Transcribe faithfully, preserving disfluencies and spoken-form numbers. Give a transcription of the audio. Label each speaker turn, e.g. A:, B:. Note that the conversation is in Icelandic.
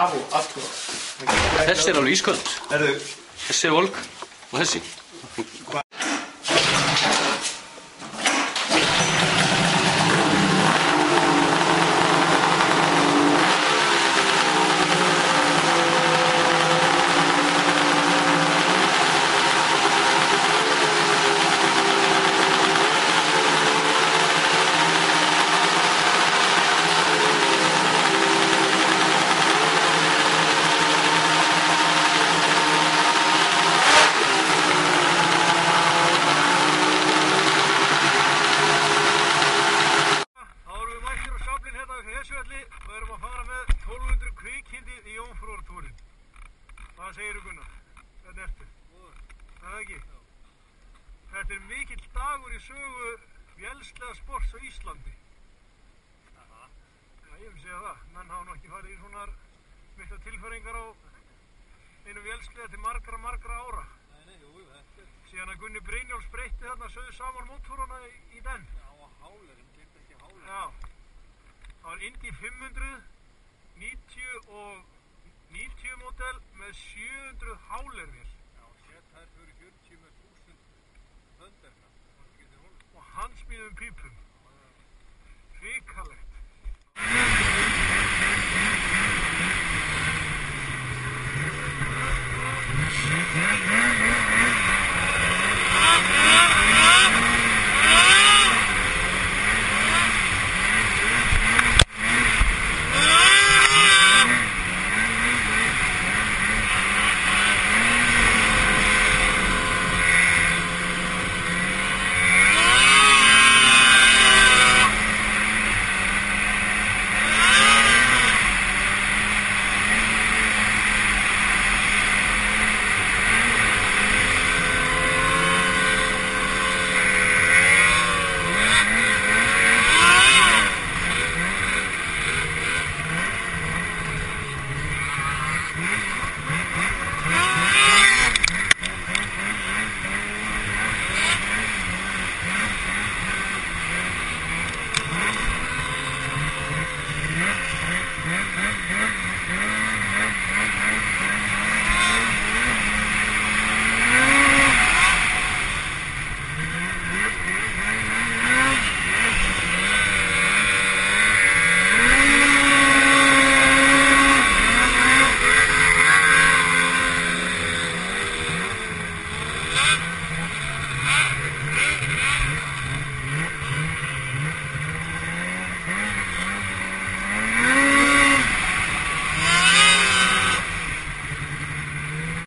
A: af og allt og...
B: Þessi er alveg ísköld. Þessi er volg og þessi.
C: Hvað segirðu Gunnar? Hvernig ertu? Er það ekki? Þetta er mikill dagur í sögu vélslega sports á Íslandi. Já, ég vil segja það. Menn hafa nú ekki farið í svona mikla tilfæringar á einu vélslega til margra, margra ára. Nei, nei, jú, þetta er... Síðan að Gunni Brynjólfs breytti þarna sögðu saman mótorana í, í den. Já, og hálerinn, glemt ekki hálerinn. Já. Það var Indy fimm hundruð níutíu og níutíu módel með sjö hundruð hálervél. Já, sett þær fyrir fjörutíu með þúsund þönderna. Og hann smíðum pípum.